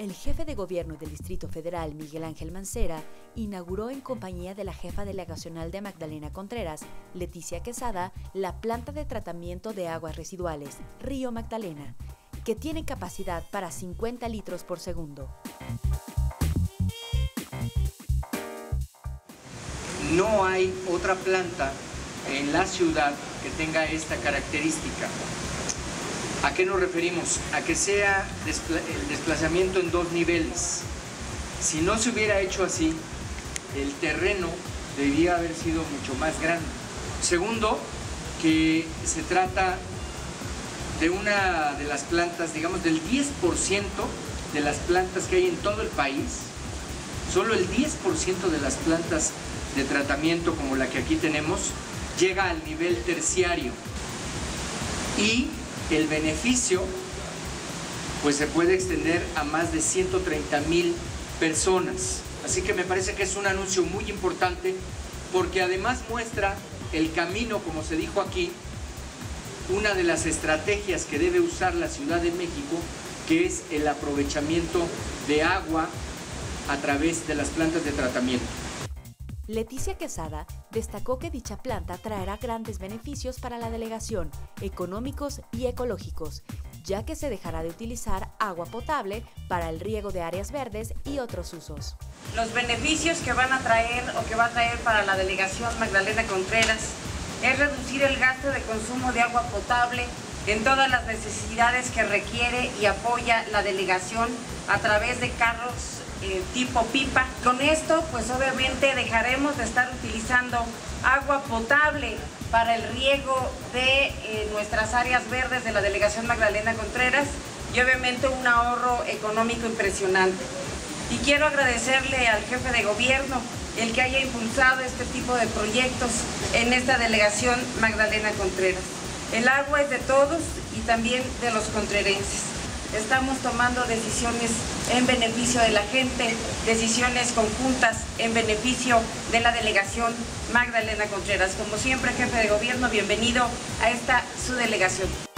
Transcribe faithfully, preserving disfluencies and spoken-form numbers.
El jefe de gobierno del Distrito Federal, Miguel Ángel Mancera, inauguró en compañía de la jefa delegacional de Magdalena Contreras, Leticia Quesada, la planta de tratamiento de aguas residuales, Río Magdalena, que tiene capacidad para cincuenta litros por segundo. No hay otra planta en la ciudad que tenga esta característica. ¿A qué nos referimos? A que sea el desplazamiento en dos niveles. Si no se hubiera hecho así, el terreno debería haber sido mucho más grande. Segundo, que se trata de una de las plantas, digamos, del diez por ciento de las plantas que hay en todo el país. Solo el diez por ciento de las plantas de tratamiento como la que aquí tenemos llega al nivel terciario. Y el beneficio pues se puede extender a más de ciento treinta mil personas. Así que me parece que es un anuncio muy importante porque además muestra el camino, como se dijo aquí, una de las estrategias que debe usar la Ciudad de México, que es el aprovechamiento de agua a través de las plantas de tratamiento. Leticia Quesada destacó que dicha planta traerá grandes beneficios para la delegación, económicos y ecológicos, ya que se dejará de utilizar agua potable para el riego de áreas verdes y otros usos. Los beneficios que van a traer o que va a traer para la delegación Magdalena Contreras es reducir el gasto de consumo de agua potable en todas las necesidades que requiere y apoya la delegación a través de carros eh, tipo pipa. Con esto, pues obviamente dejaremos de estar utilizando agua potable para el riego de eh, nuestras áreas verdes de la delegación Magdalena Contreras y obviamente un ahorro económico impresionante. Y quiero agradecerle al jefe de gobierno el que haya impulsado este tipo de proyectos en esta delegación Magdalena Contreras. El agua es de todos y también de los contrerenses. Estamos tomando decisiones en beneficio de la gente, decisiones conjuntas en beneficio de la delegación Magdalena Contreras. Como siempre, jefe de gobierno, bienvenido a esta su delegación.